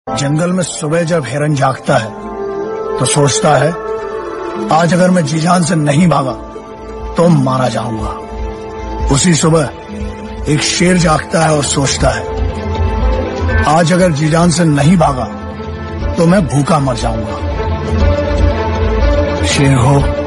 जंगल में सुबह जब हिरन जागता है तो सोचता है आज अगर मैं जी जान से नहीं भागा तो मारा जाऊंगा। उसी सुबह एक शेर जागता है और सोचता है आज अगर जी जान से नहीं भागा तो मैं भूखा मर जाऊंगा। शेर हो